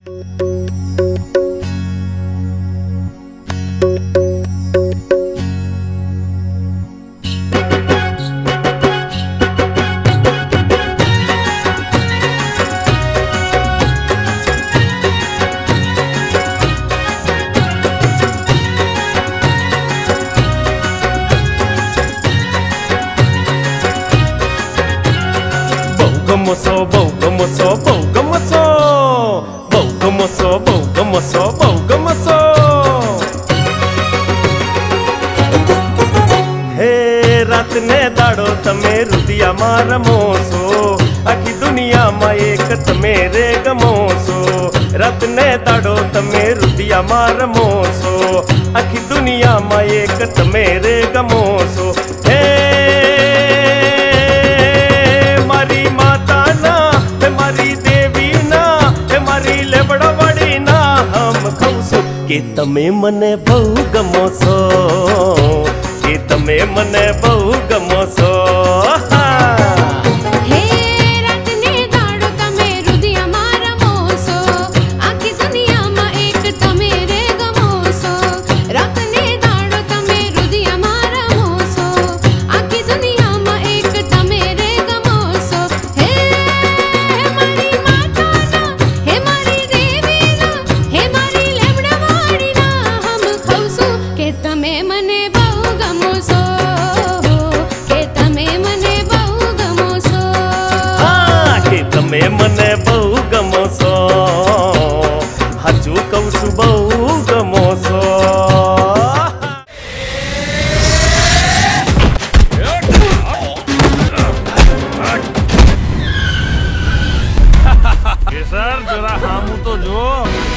हे रात ने दाड़ो तमे रुदिया मार मोसो आखी दुनिया मा एक तमेरे गमोसो। रात ने दाड़ो तमे रुदिया मार मोसो आखी दुनिया मा एक तमेरे गमोसो। हे मारी माता ना हे मारी देवी ना हे मारी लेबड़ा बड़ी ना हम खौसो के तमे मने बहु गमोसो के तमे मने बहु गमोसो। मने बहु गमोसो हजू कौसु बहु गमोसो। सर जरा हामू तो जो